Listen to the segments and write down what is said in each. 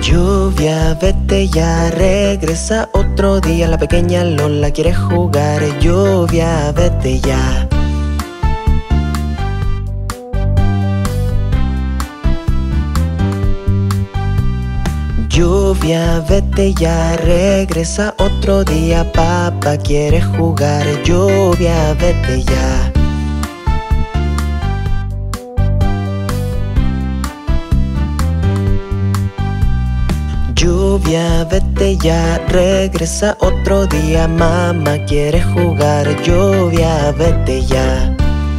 Lluvia, vete ya, regresa otro día. La pequeña Lola quiere jugar. Lluvia, vete ya. Lluvia, vete ya, regresa otro día. Papá quiere jugar. Lluvia, vete ya. Lluvia, vete ya, regresa otro día. Mamá quiere jugar. Lluvia, vete ya.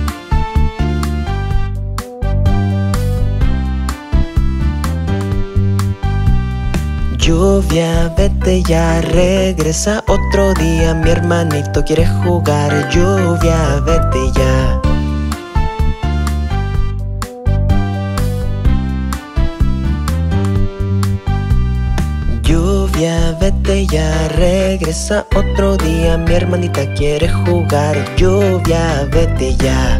Lluvia, vete ya, regresa otro día. Mi hermanito quiere jugar. Lluvia, vete ya. Lluvia, vete ya, regresa otro día. Mi hermanita quiere jugar. Lluvia, vete ya.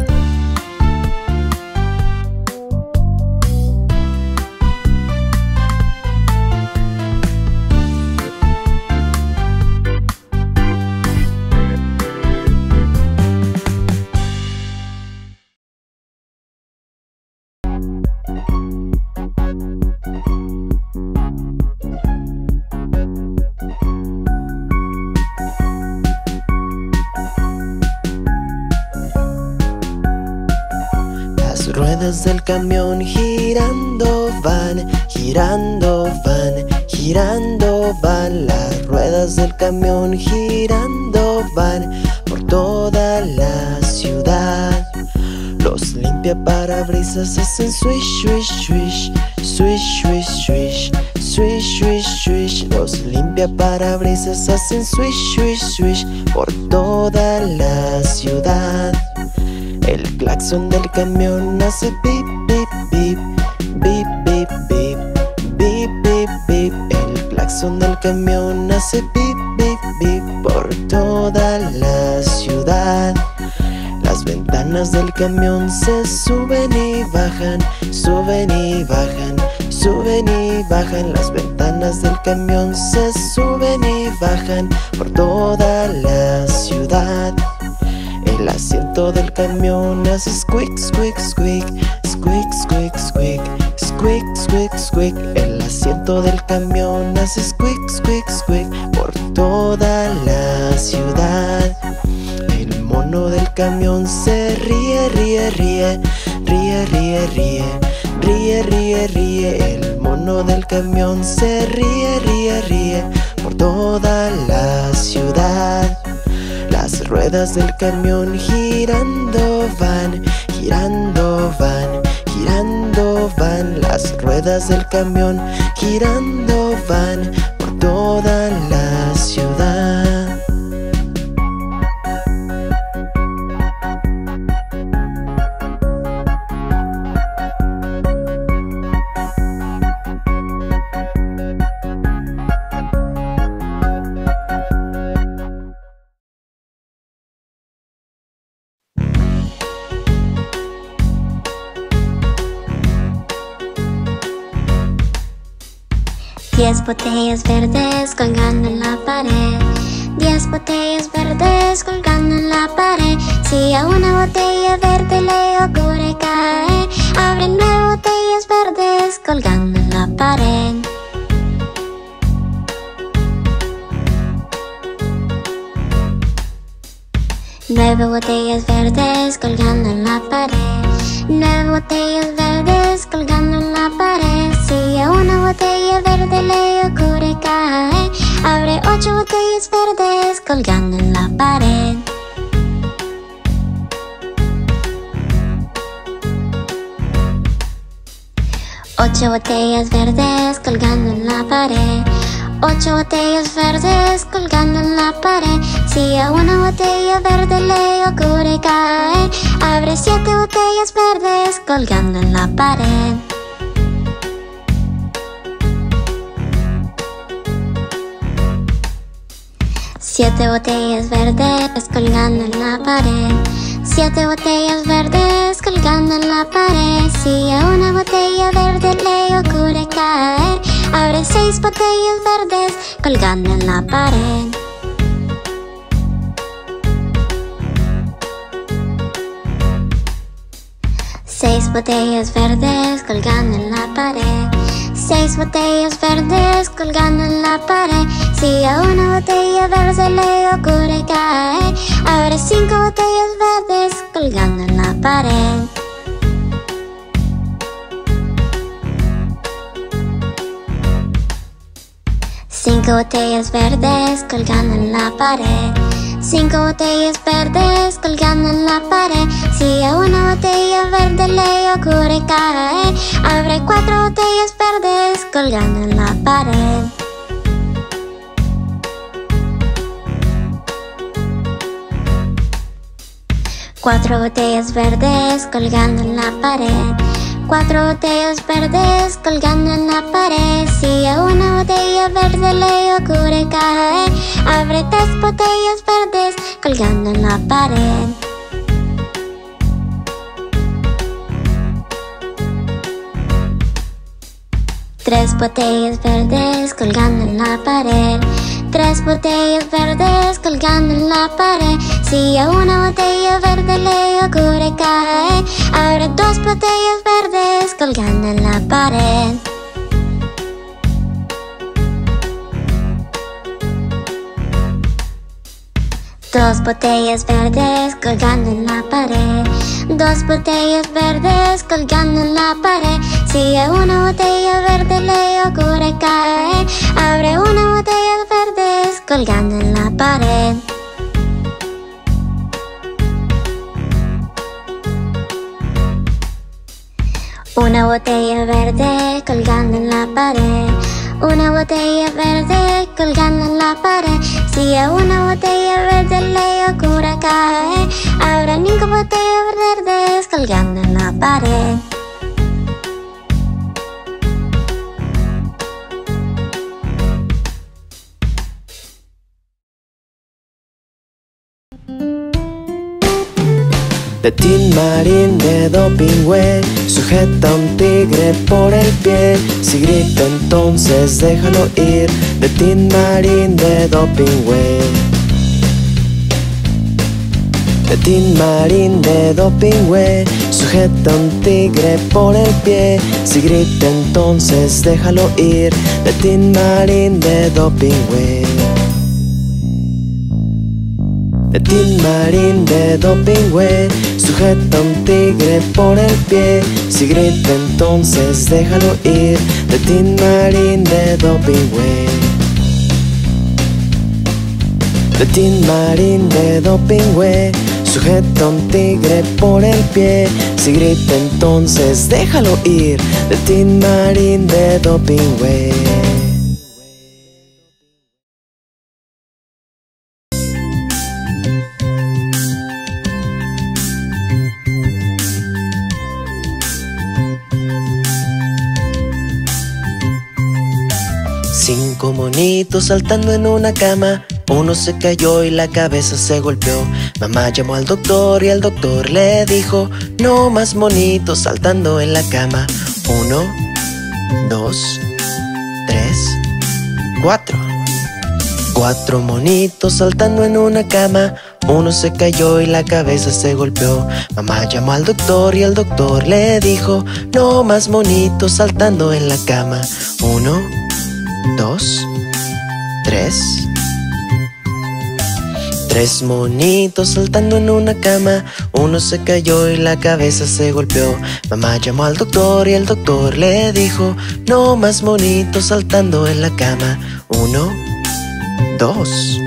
Las ruedas del camión girando van, girando van, girando van. Las ruedas del camión girando van por toda la ciudad. Los limpiaparabrisas hacen swish, swish, swish, swish, swish, swish, swish, swish, swish. Los limpiaparabrisas hacen swish, swish, swish por toda la ciudad. El claxon del camión hace bip, bip, bip, bip, bip, bip, bip, bip, bip. El claxon del camión hace bip, bip, bip por toda la ciudad. Las ventanas del camión se suben y bajan, suben y bajan, suben y bajan. Las ventanas del camión se suben y bajan por toda la ciudad. El asiento del camión hace squeak, squeak, squeak, squeak, squeak, squeak, squeak, squeak, squeak. El asiento del camión hace squeak, squeak, squeak por toda la ciudad. El mono del camión se ríe, ríe, ríe, ríe, ríe, ríe, ríe, ríe, ríe. El mono del camión se ríe, ríe, ríe por toda la ciudad. Las ruedas del camión girando van, girando van, girando van. Las ruedas del camión girando van por toda la ciudad. Diez botellas verdes colgando en la pared. 10 botellas verdes colgando en la pared. Si a una botella verde le ocurre caer, abre 9 botellas verdes colgando en la pared. Nueve botellas verdes colgando en la pared. 9 botellas verdes colgando en la pared. Si a una botella verde le ocurre caer, abre 8 botellas verdes colgando en la pared. Ocho botellas verdes colgando en la pared. 8 botellas verdes colgando en la pared. Si a una botella verde le ocurre caer, abre 7 botellas verdes colgando en la pared. Siete botellas verdes colgando en la pared. 7 botellas verdes colgando en la pared. Si a una botella verde le ocurre caer, abre abre 6 botellas verdes colgando en la pared. Seis botellas verdes colgando en la pared. 6 botellas verdes colgando en la pared. Si a una botella verde le ocurre caer, abre 5 botellas verdes colgando en la pared. Cinco botellas verdes colgando en la pared. 5 botellas verdes colgando en la pared. Si a una botella verde le ocurre caer, abre 4 botellas verdes colgando en la pared. Cuatro botellas verdes colgando en la pared. 4 botellas verdes colgando en la pared. Si a una botella verde le ocurre caer, abre 3 botellas verdes colgando en la pared. Tres botellas verdes colgando en la pared. 3 botellas verdes colgando en la pared. Si a una botella verde le ocurre caer, abre 2 botellas verdes colgando en la pared. Dos botellas verdes colgando en la pared. 2 botellas verdes colgando en la pared. Si a una botella verde le ocurre caer, abre 1 botella verdes colgando en la pared. Una botella verde colgando en la pared. 1 botella verde colgando en la pared. Si a una botella verde le ocurre caer, abre 5 botellas verdes colgando en la pared. De Tin Marín de Dopingüe sujeta a un tigre por el pie. Si grita entonces déjalo ir. De Tin Marín de Dopingüe. De Tin Marín de Dopingüe sujeta a un tigre por el pie. Si grita entonces déjalo ir. De Tin Marín de Dopingüe. De Tin Marín de Dopingüe sujeta a un tigre por el pie. Si grita entonces déjalo ir. De Tin Marín de Dopingüe. De Tin Marín de Dopingüe sujeta a un tigre por el pie. Si grita entonces déjalo ir. De Tin Marín de Dopingüe. Cinco monitos saltando en una cama. Uno se cayó y la cabeza se golpeó. Mamá llamó al doctor y el doctor le dijo: no más monitos saltando en la cama. 1, 2, 3, 4. 4 monitos saltando en una cama. Uno se cayó y la cabeza se golpeó. Mamá llamó al doctor y el doctor le dijo: no más monitos saltando en la cama. 1, 2, 3. 3 monitos saltando en una cama. Uno se cayó y la cabeza se golpeó. Mamá llamó al doctor y el doctor le dijo: no más monitos saltando en la cama. 1, 2.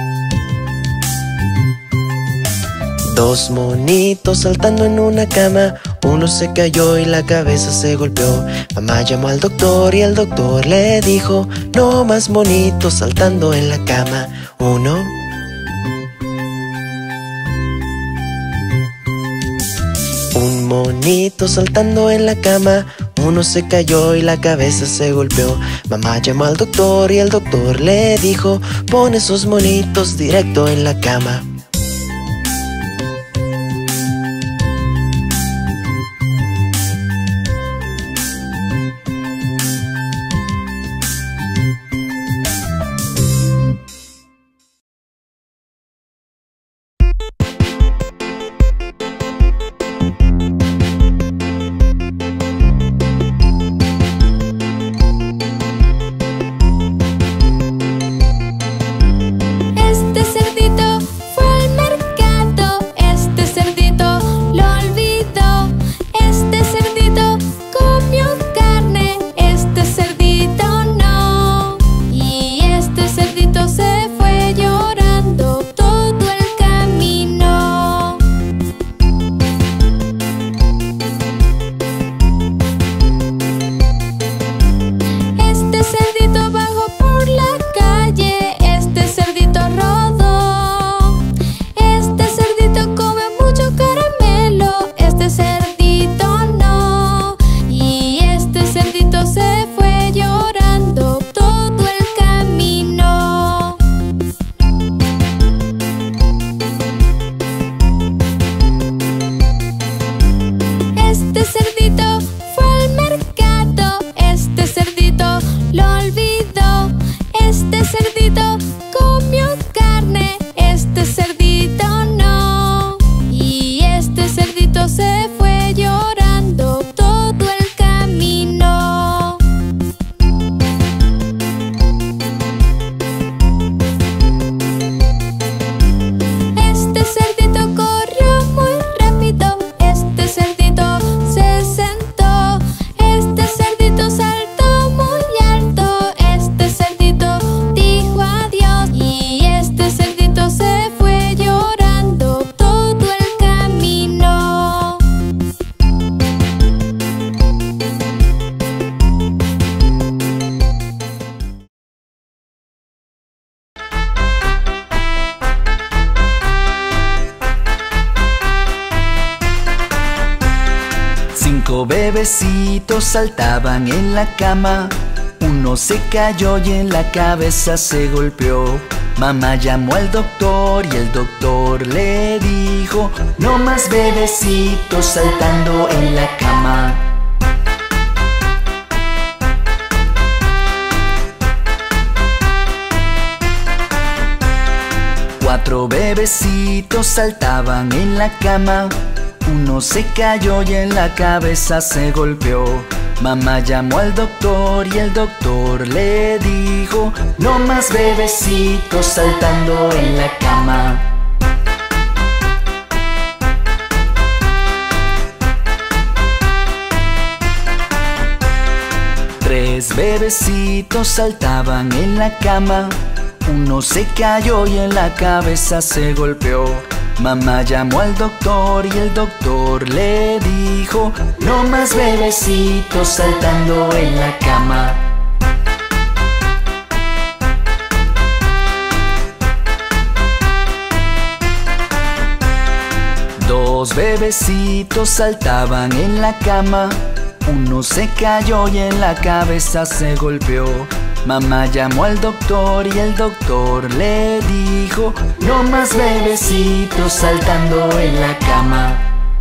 2 monitos saltando en una cama. Uno se cayó y la cabeza se golpeó. Mamá llamó al doctor y el doctor le dijo: no más monitos saltando en la cama. 1. Un monito saltando en la cama. Uno se cayó y la cabeza se golpeó. Mamá llamó al doctor y el doctor le dijo: pon esos monitos directo en la cama. bebecitos saltaban en la cama. Uno se cayó y en la cabeza se golpeó. Mamá llamó al doctor y el doctor le dijo: no más bebecitos saltando en la cama. Cuatro bebecitos saltaban en la cama. Uno se cayó y en la cabeza se golpeó. Mamá llamó al doctor y el doctor le dijo: no más bebecitos saltando en la cama. Tres bebecitos saltaban en la cama. Uno se cayó y en la cabeza se golpeó. Mamá llamó al doctor y el doctor le dijo: no más bebecitos saltando en la cama. Dos bebecitos saltaban en la cama. Uno se cayó y en la cabeza se golpeó. Mamá llamó al doctor y el doctor le dijo: no más bebecitos saltando en la cama.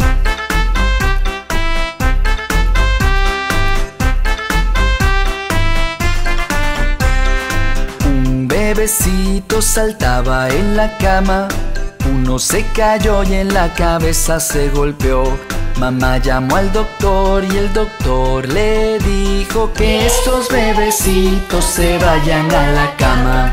Un bebecito saltaba en la cama. Uno se cayó y en la cabeza se golpeó. Mamá llamó al doctor y el doctor le dijo: que estos bebecitos se vayan a la cama.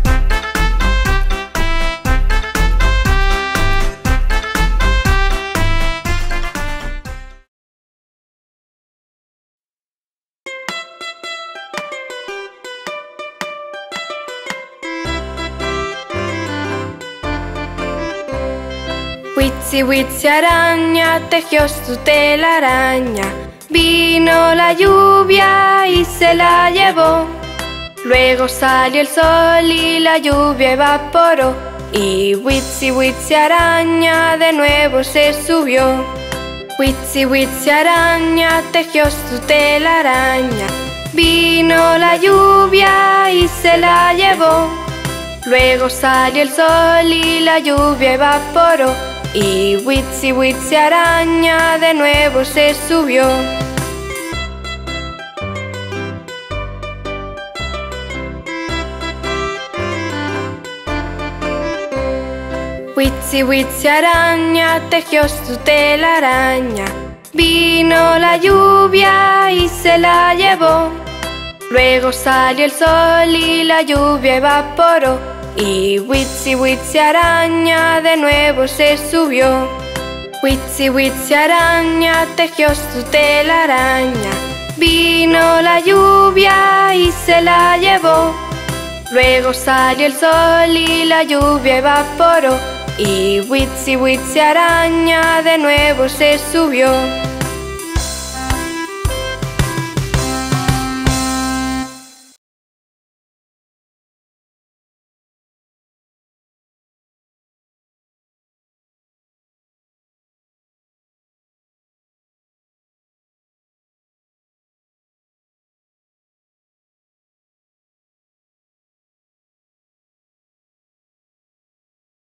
Witsi Witsi araña tejió su telaraña. Vino la lluvia y se la llevó. Luego salió el sol y la lluvia evaporó. Y Witsi Witsi araña de nuevo se subió. Witsi Witsi araña tejió su telaraña. Vino la lluvia y se la llevó. Luego salió el sol y la lluvia evaporó. Y Witsi Witsi araña de nuevo se subió. Witsi Witsi araña tejió su telaraña. Vino la lluvia y se la llevó. Luego salió el sol y la lluvia evaporó. Y Witsi Witsi araña de nuevo se subió. Witsi Witsi araña tejió su telaraña. Vino la lluvia y se la llevó. Luego salió el sol y la lluvia evaporó. Y Witsi Witsi araña de nuevo se subió.